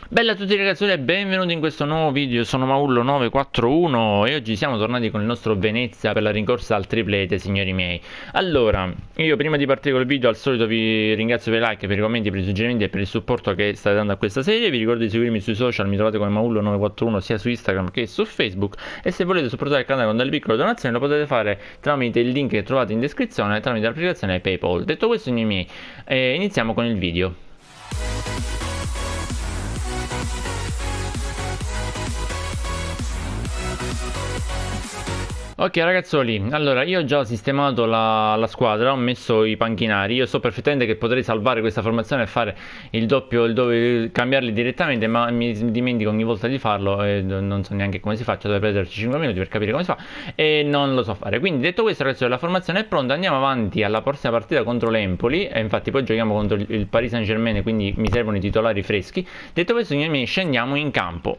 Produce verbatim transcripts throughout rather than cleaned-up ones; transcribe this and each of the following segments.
Bella a tutti ragazzi e benvenuti in questo nuovo video. Sono Maullo nove quattro uno e oggi siamo tornati con il nostro Venezia per la rincorsa al triplete, signori miei. Allora, io prima di partire col video al solito vi ringrazio per i like, per i commenti, per i suggerimenti e per il supporto che state dando a questa serie. Vi ricordo di seguirmi sui social, mi trovate come Maullo nove quattro uno sia su Instagram che su Facebook. E se volete supportare il canale con delle piccole donazioni lo potete fare tramite il link che trovate in descrizione, tramite l'applicazione PayPal. Detto questo, signori miei, eh, iniziamo con il video. Ok ragazzoli, allora io ho già sistemato la, la squadra, ho messo i panchinari. Io so perfettamente che potrei salvare questa formazione e fare il doppio, il dove cambiarli direttamente, ma mi dimentico ogni volta di farlo e non so neanche come si faccia, dovrei prenderci cinque minuti per capire come si fa e non lo so fare. Quindi detto questo ragazzi, la formazione è pronta, andiamo avanti alla prossima partita contro l'Empoli e infatti poi giochiamo contro il, il Paris Saint-Germain, quindi mi servono i titolari freschi. Detto questo signori miei, scendiamo in campo.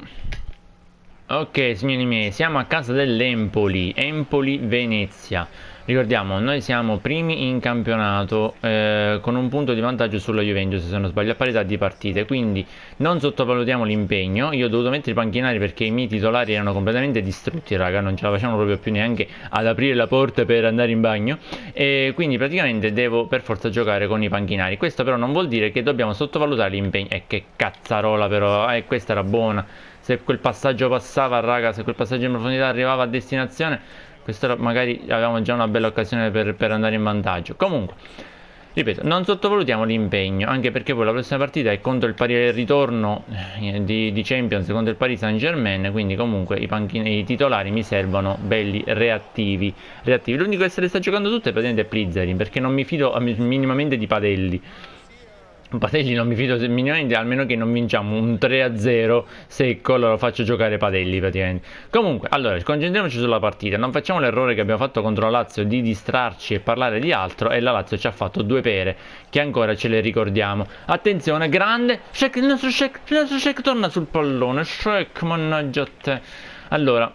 Ok signori miei, siamo a casa dell'Empoli, Empoli-Venezia. Ricordiamo, noi siamo primi in campionato eh, con un punto di vantaggio sulla Juventus, se non sbaglio, a parità di partite. Quindi non sottovalutiamo l'impegno. Io ho dovuto mettere i panchinari perché i miei titolari erano completamente distrutti, raga. Non ce la facevano proprio più neanche ad aprire la porta per andare in bagno. E quindi praticamente devo per forza giocare con i panchinari. Questo però non vuol dire che dobbiamo sottovalutare l'impegno. E che cazzarola però, eh, questa era buona. Se quel passaggio passava, raga, se quel passaggio in profondità arrivava a destinazione, questa magari avevamo già una bella occasione per, per andare in vantaggio. Comunque, ripeto, non sottovalutiamo l'impegno, anche perché poi la prossima partita è contro il Paris, il ritorno eh, di, di Champions contro il Paris Saint-Germain, quindi comunque i, panchini, i titolari mi servono belli reattivi. reattivi. L'unico che se le sta giocando tutte è praticamente Plizzeri, perché non mi fido minimamente di Padelli. Padelli non mi fido minimamente, almeno che non vinciamo un tre a zero secco, allora faccio giocare Padelli praticamente. Comunque, allora, concentriamoci sulla partita, non facciamo l'errore che abbiamo fatto contro la Lazio di distrarci e parlare di altro, e la Lazio ci ha fatto due pere, che ancora ce le ricordiamo. Attenzione, grande, Šek, il nostro Šek, il nostro Šek torna sul pallone, Šek, mannaggia a te. Allora,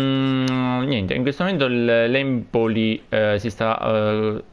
mm, niente, in questo momento l'Empoli eh, si sta, eh,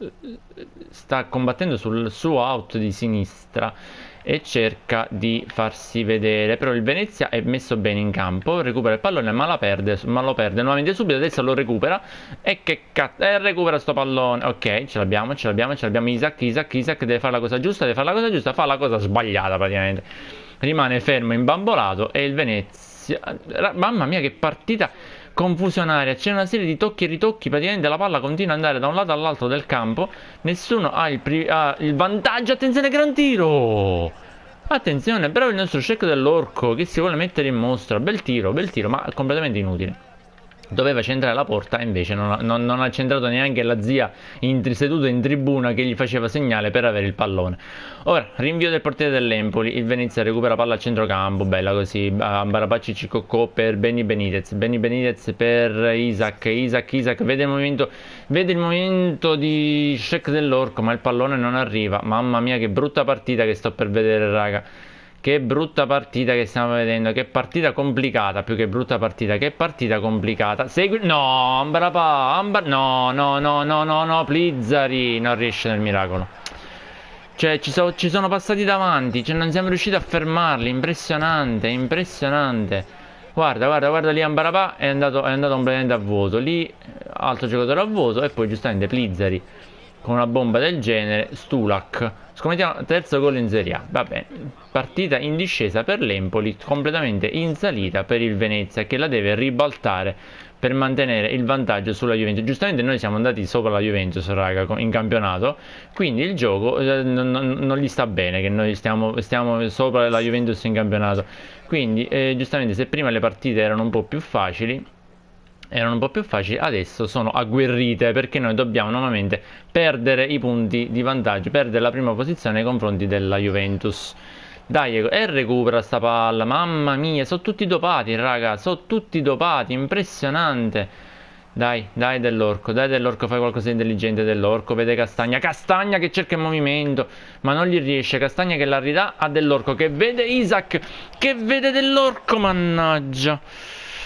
sta combattendo sul suo out di sinistra e cerca di farsi vedere, però il Venezia è messo bene in campo, recupera il pallone ma, la perde, ma lo perde nuovamente subito, adesso lo recupera e che cazzo, e recupera sto pallone, ok, ce l'abbiamo, ce l'abbiamo, ce l'abbiamo Isaac, Isaac, Isaac deve fare la cosa giusta, deve fare la cosa giusta, fa la cosa sbagliata praticamente, rimane fermo, imbambolato e il Venezia... Mamma mia che partita confusionaria, c'è una serie di tocchi e ritocchi, praticamente la palla continua ad andare da un lato all'altro del campo, nessuno ha il, ha il vantaggio, attenzione gran tiro, attenzione però il nostro Šek dell'orco che si vuole mettere in mostra, bel tiro, bel tiro ma completamente inutile. Doveva centrare la porta e invece non ha, non, non ha centrato neanche la zia in, seduta in tribuna che gli faceva segnale per avere il pallone. Ora, rinvio del portiere dell'Empoli, il Venezia recupera palla a centrocampo, bella così, Ambarabacci Cicocco per Benny Benitez, Benny Benitez per Isaac, Isaac, Isaac, vede il movimento, vede il movimento di Šek dell'orco ma il pallone non arriva, mamma mia che brutta partita che sto per vedere raga. Che brutta partita che stiamo vedendo, che partita complicata, più che brutta partita, che partita complicata. Segui... No, Ambarapà, Ambar... No, no, no, no, no, no, Plizzari non riesce nel miracolo. Cioè, ci, so, ci sono passati davanti, cioè non siamo riusciti a fermarli, impressionante, impressionante. Guarda, guarda, guarda lì Ambarapà è andato, è andato completamente a vuoto, lì altro giocatore a vuoto e poi giustamente Plizzari con una bomba del genere, Stulak. Scommettiamo terzo gol in Serie A. Va bene, partita in discesa per l'Empoli, completamente in salita per il Venezia che la deve ribaltare per mantenere il vantaggio sulla Juventus. Giustamente noi siamo andati sopra la Juventus, raga, in campionato, quindi il gioco eh, non, non, non gli sta bene che noi stiamo, stiamo sopra la Juventus in campionato. Quindi eh, giustamente se prima le partite erano un po' più facili, erano un po' più facili, adesso sono agguerrite perché noi dobbiamo nuovamente perdere i punti di vantaggio, perdere la prima posizione nei confronti della Juventus. Dai, e recupera sta palla, mamma mia, sono tutti dopati, raga, sono tutti dopati, impressionante. Dai, dai dell'orco, dai dell'orco, fai qualcosa di intelligente dell'orco, vede Castagna, Castagna che cerca il movimento, ma non gli riesce, Castagna che la ridà a dell'orco, che vede Isaac, che vede dell'orco, mannaggia.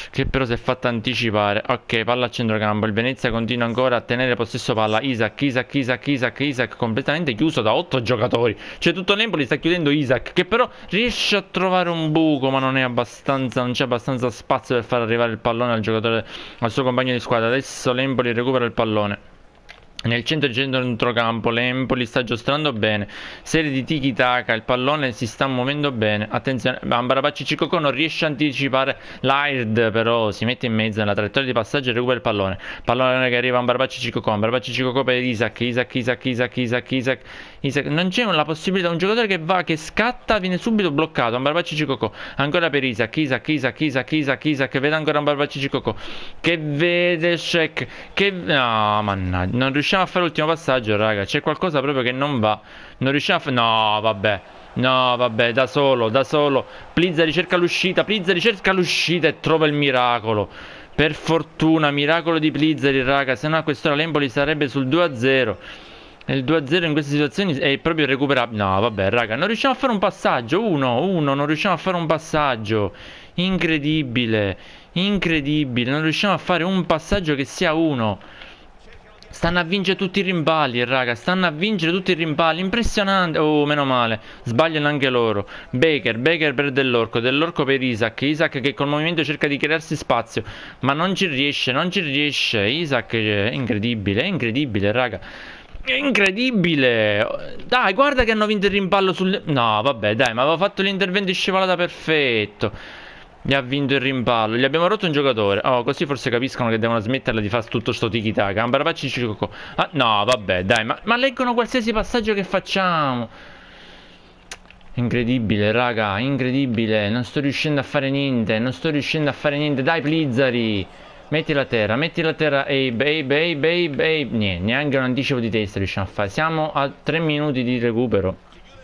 che però si è fatta anticipare. Ok, palla a centrocampo, il Venezia continua ancora a tenere possesso palla. Isaac, Isaac, Isaac, Isaac, Isaac completamente chiuso da otto giocatori. Cioè tutto l'Empoli sta chiudendo Isaac, che però riesce a trovare un buco, ma non è abbastanza, non c'è abbastanza spazio per far arrivare il pallone al giocatore, al suo compagno di squadra. Adesso l'Empoli recupera il pallone nel centro-centrocampo, l'Empoli sta giostrando bene, serie di tiki taka, il pallone si sta muovendo bene. Attenzione, Amrabat Ciccocò non riesce a anticipare l'Aird, però si mette in mezzo nella traiettoria di passaggio e recupera il pallone. Pallone che arriva a Amrabat Ciccocò, Amrabat Ciccocò per Isaac, Isaac, Isaac, Isaac, Isaac, Isaac, Isaac. Non c'è la possibilità, un giocatore che va, che scatta, viene subito bloccato. Amrabat Ciccocò, ancora per Isaac, Isaac, Isaac, Isaac, Isaac, Isaac, vede ancora Amrabat Ciccocò, che vede Sheck, che... no, mannaggia, non riusciamo a fare l'ultimo passaggio, raga. C'è qualcosa proprio che non va. Non riusciamo a fare... no, vabbè. No, vabbè, da solo, da solo. Plizza ricerca l'uscita, Plizza ricerca l'uscita e trova il miracolo. Per fortuna, miracolo di Plizzari, raga. Se no a quest'ora l'Empoli sarebbe sul due a zero. E il due a zero in queste situazioni è proprio irrecuperabile. No, vabbè, raga, non riusciamo a fare un passaggio. Uno, uno, non riusciamo a fare un passaggio. Incredibile, incredibile. Non riusciamo a fare un passaggio che sia uno. Stanno a vincere tutti i rimpalli, raga. Stanno a vincere tutti i rimpalli. Impressionante. Oh, meno male. Sbagliano anche loro. Baker, Baker per Dell'Orco. Dell'Orco per Isaac. Isaac che col movimento cerca di crearsi spazio, ma non ci riesce, non ci riesce. Isaac è incredibile, è incredibile, raga. È incredibile. Dai, guarda che hanno vinto il rimpallo sul... no, vabbè, dai, ma aveva fatto l'intervento in scivolata perfetto. Gli ha vinto il rimpallo. Gli abbiamo rotto un giocatore. Oh, così forse capiscono che devono smetterla di fare tutto sto tiki taka. Amrabat Ciccocò. Ah, no, vabbè, dai, ma, ma leggono qualsiasi passaggio che facciamo. Incredibile, raga, incredibile. Non sto riuscendo a fare niente. Non sto riuscendo a fare niente. Dai, Plizzari. Metti la terra, metti la terra. Abe, Abe, Abe, Abe, Abe. Niente, neanche un anticipo di testa riusciamo a fare. Siamo a tre minuti di recupero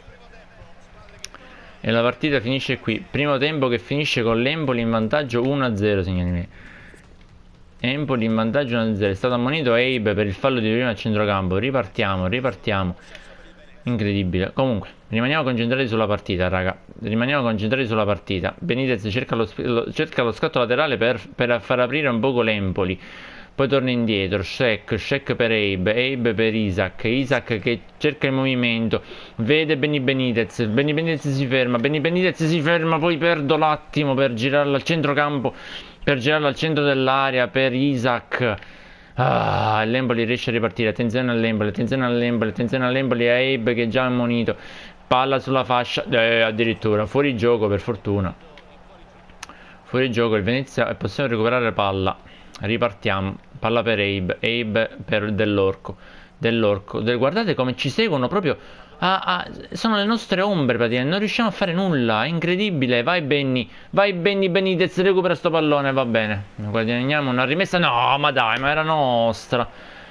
e la partita finisce qui. Primo tempo che finisce con l'Empoli in vantaggio uno a zero, signori miei. Empoli in vantaggio uno a zero. È stato ammonito Abe per il fallo di prima a centrocampo. Ripartiamo, ripartiamo. Incredibile. Comunque, rimaniamo concentrati sulla partita, raga. Rimaniamo concentrati sulla partita. Benitez cerca lo, lo, cerca lo scatto laterale per, per far aprire un poco l'Empoli. Poi torna indietro, Sheck, Sheck per Abe, Abe per Isaac, Isaac che cerca il movimento, vede Benny Benitez, Benny Benitez si ferma, Benny Benitez si ferma, poi perdo l'attimo per girarlo al centrocampo, per girarlo al centro dell'area, per Isaac. Ah, l'Empoli riesce a ripartire, attenzione all'Empoli, attenzione all'Empoli, attenzione all'Empoli, Abe che è già ammonito, palla sulla fascia, eh, addirittura, fuori gioco per fortuna. Fuori gioco, il Venezia, e possiamo recuperare palla. Ripartiamo, palla per Abe, Abe per Dell'Orco, Dell'Orco, del, guardate come ci seguono proprio, ah, ah, sono le nostre ombre praticamente, non riusciamo a fare nulla, è incredibile. Vai Benny, vai Benny Benitez, recupera sto pallone, va bene, guadagniamo una rimessa, no ma dai, ma era nostra,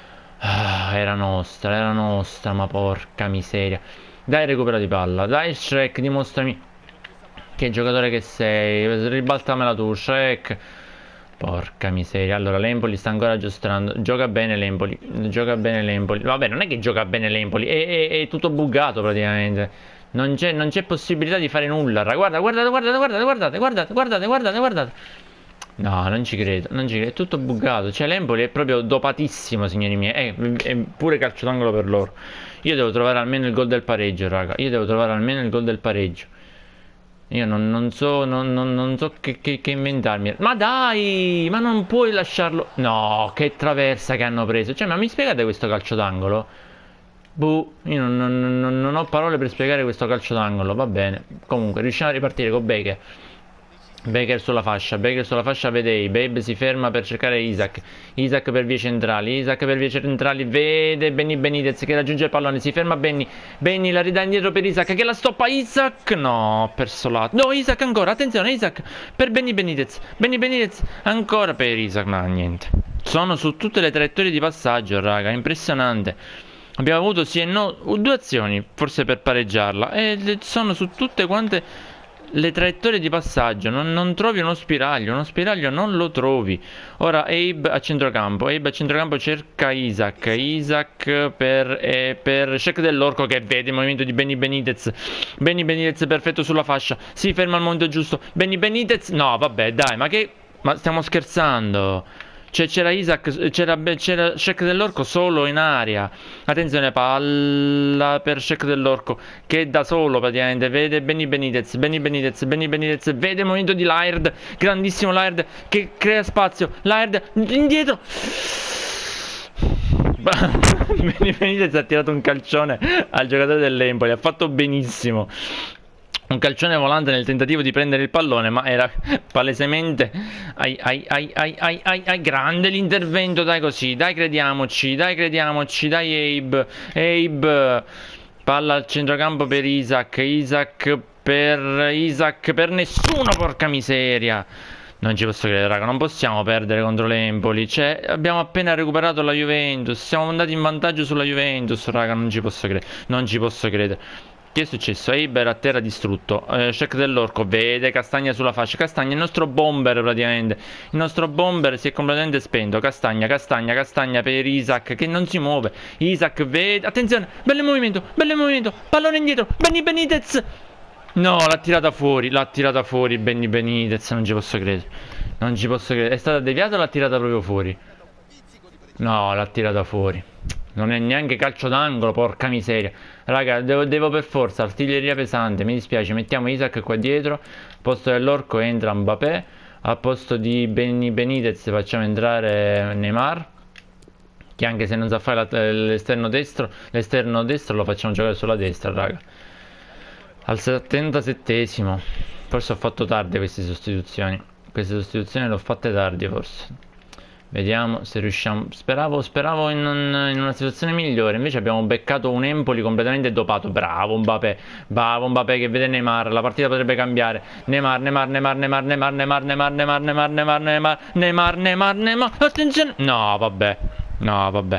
ah, era nostra, era nostra, ma porca miseria. Dai, recupera di palla, dai Shrek, dimostrami che giocatore che sei, ribaltamela tu Shrek. Porca miseria. Allora l'Empoli sta ancora giostrando. Gioca bene l'Empoli. Gioca bene l'Empoli. Vabbè, non è che gioca bene l'Empoli. È, è, è tutto buggato praticamente. Non c'è non c'è possibilità di fare nulla. Guarda, guardate, guardate, guardate, guardate, guardate, guardate, guardate, guardate. No, non ci credo. Non ci credo. È tutto buggato. Cioè l'Empoli è proprio dopatissimo, signori miei. È, è pure calcio d'angolo per loro. Io devo trovare almeno il gol del pareggio, raga. Io devo trovare almeno il gol del pareggio. Io non, non so, non, non, non so che, che, che inventarmi. Ma dai, ma non puoi lasciarlo. No, che traversa che hanno preso. Cioè, ma mi spiegate questo calcio d'angolo? Boh, io non, non, non, non ho parole per spiegare questo calcio d'angolo. Va bene. Comunque, riusciamo a ripartire con Baker. Baker sulla fascia, Baker sulla fascia, vede Abe, si ferma per cercare Isaac. Isaac per vie centrali, Isaac per vie centrali, vede Benny Benitez che raggiunge il pallone, si ferma Benny. Benny la ridà indietro per Isaac che la stoppa Isaac. No, ho perso lato. No, Isaac ancora, attenzione Isaac per Benny Benitez. Benny Benitez ancora per Isaac, ma niente. Sono su tutte le traiettorie di passaggio, raga, impressionante. Abbiamo avuto sì e no, due azioni forse per pareggiarla e sono su tutte quante le traiettorie di passaggio. Non, non trovi uno spiraglio, uno spiraglio non lo trovi. Ora Abe a centrocampo, Abe a centrocampo cerca Isaac, Isaac per, eh, per Sheck Dell'Orco che vede il movimento di Benny Benitez. Benny Benitez perfetto sulla fascia, si ferma al momento giusto, Benny Benitez, no vabbè dai, ma che... Ma stiamo scherzando? Cioè c'era Isaac, c'era c'era Shaq dell'Orco solo in aria. Attenzione, palla per Shaq dell'Orco che da solo praticamente vede Benny Benitez, Benny Benitez, Benny Benitez, vede il movimento di Laird, grandissimo Laird che crea spazio. Laird indietro. Benny Benitez ha tirato un calcione al giocatore dell'Empoli, ha fatto benissimo. Un calcione volante nel tentativo di prendere il pallone, ma era palesemente ai, ai, ai, ai, ai, ai, ai. Grande l'intervento, dai così, dai crediamoci, dai crediamoci, dai Abe, Abe, palla al centrocampo per Isaac, Isaac per Isaac, per nessuno, porca miseria. Non ci posso credere, raga, non possiamo perdere contro l'Empoli. Cioè, abbiamo appena recuperato la Juventus, siamo andati in vantaggio sulla Juventus, raga, non ci posso credere, non ci posso credere. Che è successo? Abe era a terra distrutto. eh, Shaq dell'Orco vede Castagna sulla fascia. Castagna, il nostro bomber praticamente. Il nostro bomber si è completamente spento. Castagna, Castagna, Castagna per Isaac che non si muove. Isaac vede. Attenzione, bello movimento, bello movimento. Pallone indietro. Benny Benitez. No, l'ha tirata fuori. L'ha tirata fuori Benny Benitez. Non ci posso credere. Non ci posso credere. È stata deviata o l'ha tirata proprio fuori? No, l'ha tirata fuori. Non è neanche calcio d'angolo, porca miseria. Raga, devo, devo per forza, artiglieria pesante, mi dispiace, mettiamo Isaac qua dietro. Al posto dell'Orco entra Mbappé. Al posto di Benny Benitez facciamo entrare Neymar, che anche se non sa fare l'esterno destro, l'esterno destro lo facciamo giocare sulla destra, raga. Al settantasettesimo. Forse ho fatto tardi queste sostituzioni. Queste sostituzioni le ho fatte tardi forse. Vediamo se riusciamo. Speravo, speravo in, un, in una situazione migliore. Invece abbiamo beccato un Empoli completamente dopato. Bravo Mbappé. Bravo Mbappé che vede Neymar. La partita potrebbe cambiare. Neymar, Neymar, Neymar, Neymar, Neymar, Neymar, Neymar, Neymar, Neymar, Neymar, Neymar, Neymar, Neymar, Neymar. Attenzione. No, vabbè. No, vabbè.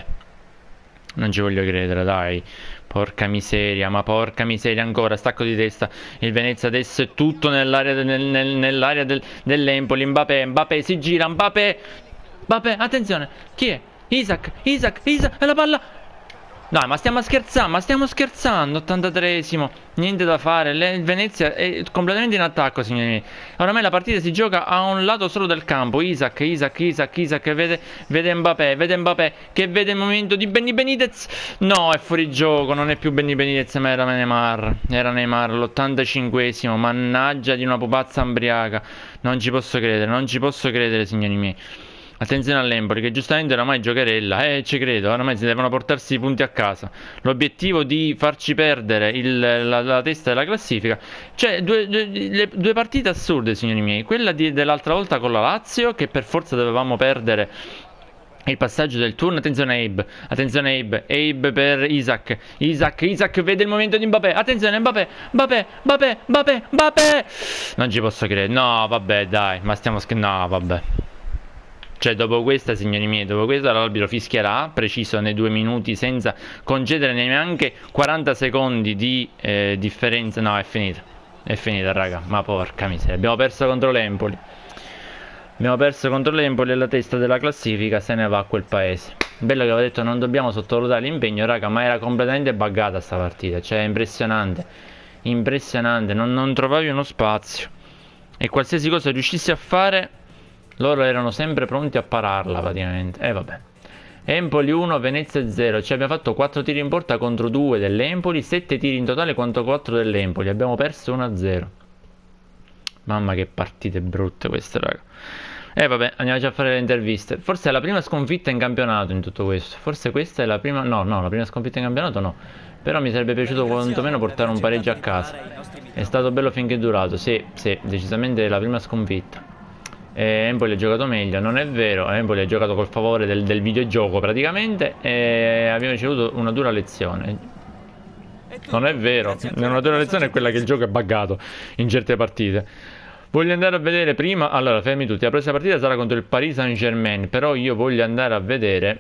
Non ci voglio credere, dai. Porca miseria, ma porca miseria ancora. Stacco di testa. Il Venezia adesso è tutto nell'area nel, nel, nell'area del, dell'Empoli. Mbappé, Mbappé si gira. Mbappé. Vabbè, attenzione, chi è? Isaac, Isaac, Isaac, e la palla. Dai, ma stiamo scherzando, ma stiamo scherzando. ottantatreesimo, niente da fare. Le, il Venezia è completamente in attacco, signori miei. Oramai la partita si gioca a un lato solo del campo. Isaac, Isaac, Isaac, Isaac, vede, vede Mbappé, vede Mbappé, che vede il movimento di Benny Benitez. No, è fuori gioco, non è più Benny Benitez, ma era Neymar. Era Neymar, l'ottantacinquesimo, mannaggia di una pupazza ambriaca. Non ci posso credere, non ci posso credere, signori miei. Attenzione all'Empoli che giustamente oramai giocherella. Eh, ci credo, oramai si devono portarsi i punti a casa. L'obiettivo di farci perdere il, la, la testa della classifica. Cioè, due, due, le, due partite assurde, signori miei. Quella dell'altra volta con la Lazio, che per forza dovevamo perdere il passaggio del turno. Attenzione Abe, attenzione Abe, Abe per Isaac. Isaac, Isaac vede il momento di Mbappé. Attenzione Mbappé, Mbappé, Mbappé, Mbappé, Mbappé. Non ci posso credere. No, vabbè, dai, ma stiamo scherzando. No, vabbè. Cioè dopo questa, signori miei, dopo questa l'arbitro fischierà, preciso nei due minuti, senza concedere neanche quaranta secondi di eh, differenza. No, è finita, è finita raga, ma porca miseria, abbiamo perso contro l'Empoli. Abbiamo perso contro l'Empoli e la testa della classifica se ne va a quel paese. Bello che avevo detto non dobbiamo sottovalutare l'impegno, raga, ma era completamente buggata sta partita. Cioè impressionante, impressionante, non, non trovavi uno spazio. E qualsiasi cosa riuscissi a fare, loro erano sempre pronti a pararla praticamente. E eh, vabbè. Empoli uno, Venezia zero. Cioè abbiamo fatto quattro tiri in porta contro due dell'Empoli, sette tiri in totale contro quattro dell'Empoli. Abbiamo perso uno a zero. Mamma che partite brutte queste, raga. E eh, vabbè, andiamo già a fare le interviste. Forse è la prima sconfitta in campionato in tutto questo. Forse questa è la prima... No, no, la prima sconfitta in campionato no. Però mi sarebbe piaciuto quantomeno portare un pareggio a casa. È stato bello finché è durato. Sì, sì, decisamente è la prima sconfitta. E Empoli ha giocato meglio, non è vero. Empoli ha giocato col favore del, del videogioco praticamente. E abbiamo ricevuto una dura lezione. Non è vero. Una dura lezione è quella che il gioco è buggato in certe partite. Voglio andare a vedere prima. Allora, fermi tutti. La prossima partita sarà contro il Paris Saint-Germain. Però io voglio andare a vedere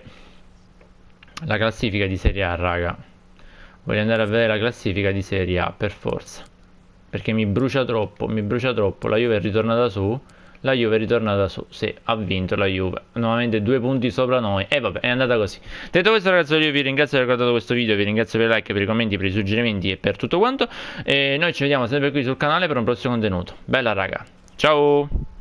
la classifica di Serie A, raga. Voglio andare a vedere la classifica di Serie A per forza. Perché mi brucia troppo. Mi brucia troppo. La Juve è ritornata su. La Juve è ritornata su, sì, ha vinto la Juve, nuovamente due punti sopra noi, e vabbè, è andata così. Detto questo ragazzi, io vi ringrazio per aver guardato questo video, vi ringrazio per i like, per i commenti, per i suggerimenti e per tutto quanto, e noi ci vediamo sempre qui sul canale per un prossimo contenuto. Bella raga, ciao!